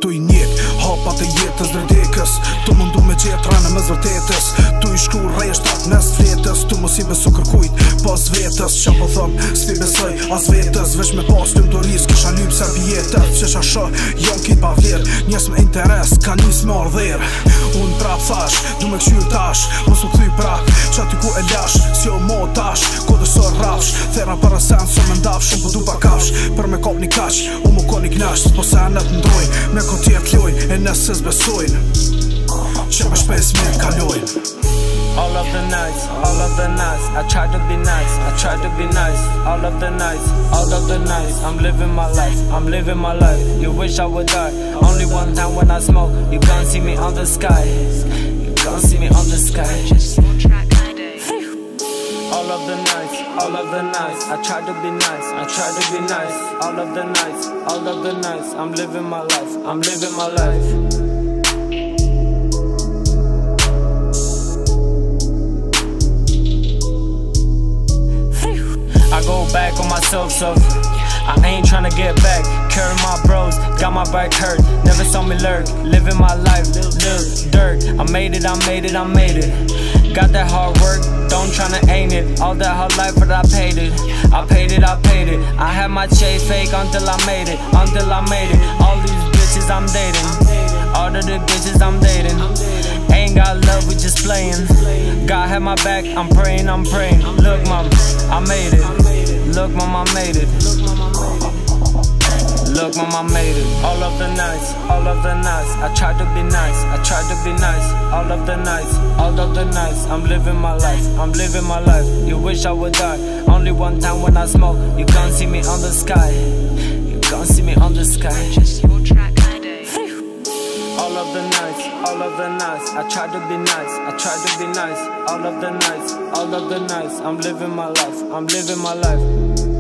Tu I njek, hapat e jetës dredekës. Tu mundu me gjetra në mes vërtetës. Tu I shku rreshtat mes fletës. Tu mos I besu kërkujt pas vetës. Qa po thëm, s'pi besoj as vetës. Vesh me pas lëm të ris, kisha lyp se pjetër. Qesha shë, jam kit pa vler. Njes me interes, ka njës me ardher. Unë prap thash, du me këshyr tash. Mos u këthy prap, qa ty ku e lash. Si o mo tash, kodë së rrafsh. Thera para sen, so me ndafsh. Unë po du pa kafsh, për me kap një kaq. Unë mu ko një knasht, po senet ndroj. Me ko tjet loj, e nësë s'besojnë. Që me shpes me kalojnë. All of the nights, all of the nights, I try to be nice, I try to be nice. All of the nights, all of the nights, I'm living my life, I'm living my life. You wish I would die, only one time when I smoke. You can't see me on the sky, you can't see me on the sky. All of the nights, all of the nights, I try to be nice, I try to be nice. All of the nights, all of the nights, I'm living my life, I'm living my life. I go back on myself, so I ain't tryna get back. Carry my bros, got my back hurt. Never saw me lurk, living my life, live dirt. I made it, I made it, I made it. Got that hard work, don't tryna ain't it. All that hard life, but I paid it. I paid it, I paid it. I had my chase fake until I made it, until I made it. All these bitches I'm dating, all of the bitches I'm dating. Ain't got love, we just playing. God had my back, I'm praying, I'm praying. Look, mom, I made it. Look, mom, I made it. Look, mom, I made it. All of the nights, all of the nights, I try to be nice, I try to be nice. All of the nights, all of the nights, I'm living my life, I'm living my life. You wish I would die, only one time when I smoke. You can't see me on the sky, you can't see me on the sky. Just your track, all of the nights, all of the nights, I try to be nice, I try to be nice. All of the nights, all of the nights, I'm living my life, I'm living my life.